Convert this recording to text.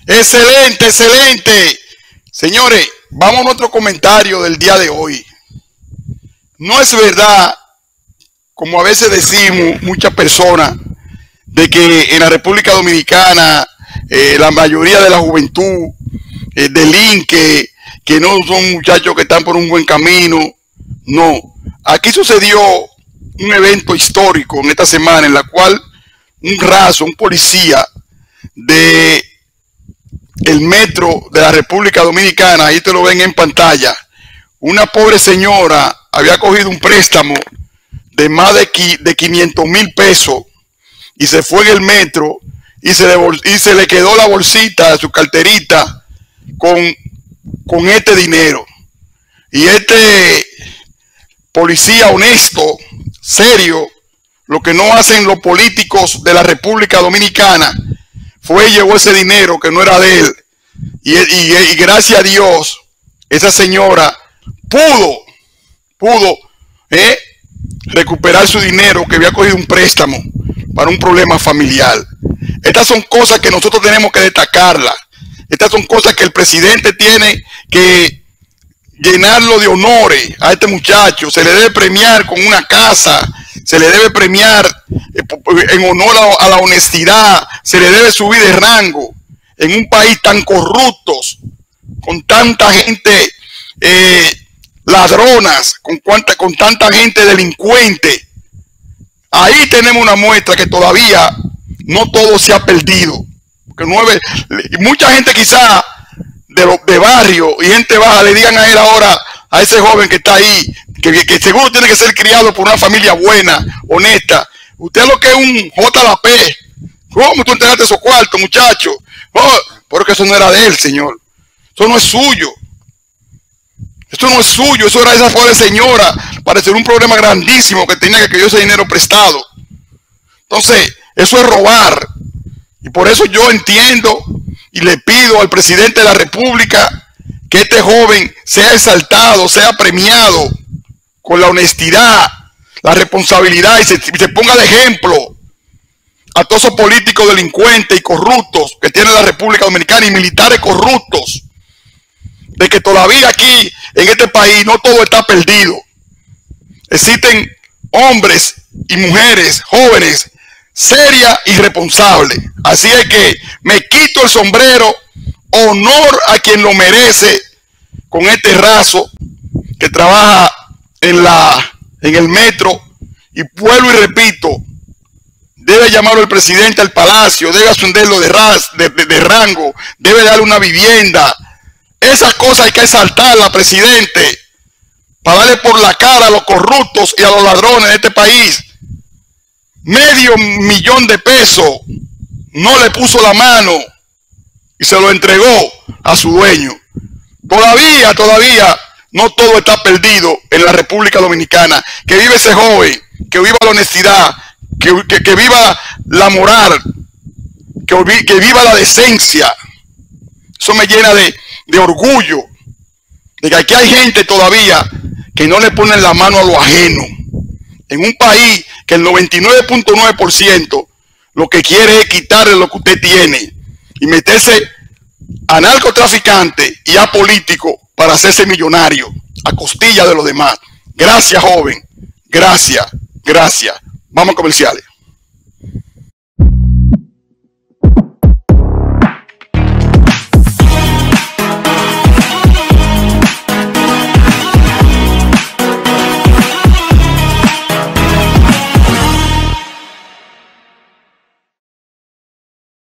Excelente, excelente. Señores, vamos a nuestro comentario del día de hoy. No es verdad, como a veces decimos muchas personas, de que en la República Dominicana la mayoría de la juventud delinque, que no son muchachos que están por un buen camino. No, aquí sucedió un evento histórico en esta semana en la cual un policía de el metro de la República Dominicana, ahí te lo ven en pantalla, una pobre señora había cogido un préstamo de más de 500,000 pesos y se fue en el metro y se le quedó la bolsita, su carterita con este dinero. Y este policía honesto, serio, lo que no hacen los políticos de la República Dominicana, fue y llevó ese dinero que no era de él. Y gracias a Dios, esa señora pudo recuperar su dinero que había cogido un préstamo para un problema familiar. Estas son cosas que nosotros tenemos que destacarlas. Estas son cosas que el presidente tiene que llenarlo de honores a este muchacho. Se le debe premiar con una casa, se le debe premiar en honor a la honestidad, se le debe subir de rango. En un país tan corrupto, con tanta gente ladronas, con tanta gente delincuente, ahí tenemos una muestra que todavía no todo se ha perdido. Porque mucha gente quizá de barrio y gente baja le digan a él ahora, a ese joven que está ahí, que seguro tiene que ser criado por una familia buena, honesta. Usted lo que es un JLP. ¿Cómo tú entregaste esos cuartos, muchacho? Oh, porque eso no era de él, señor. Eso no es suyo. Esto no es suyo. Eso era esa pobre señora para ser un problema grandísimo que tenía que dio ese dinero prestado. Entonces, eso es robar. Y por eso yo entiendo y le pido al presidente de la República que este joven sea exaltado, sea premiado con la honestidad, la responsabilidad y se ponga de ejemplo a todos esos políticos delincuentes y corruptos que tiene la República Dominicana y militares corruptos, de que todavía aquí en este país no todo está perdido. Existen hombres y mujeres jóvenes serias y responsables. Así es que me quito el sombrero, honor a quien lo merece, con este raso que trabaja en el metro, y vuelvo y repito, debe llamarlo el presidente al palacio, debe ascenderlo de rango, debe darle una vivienda. Esas cosas hay que exaltarlas, presidente, para darle por la cara a los corruptos y a los ladrones de este país. $500,000 de pesos no le puso la mano y se lo entregó a su dueño. Todavía no todo está perdido en la República Dominicana. Que viva ese joven, que viva la honestidad, que viva la moral, que viva la decencia. Eso me llena de orgullo, de que aquí hay gente todavía que no le ponen la mano a lo ajeno. En un país que el 99.9% lo que quiere es quitarle lo que usted tiene y meterse a narcotraficante y a político para hacerse millonario a costilla de los demás. Gracias, joven. Gracias. Vamos a comerciales.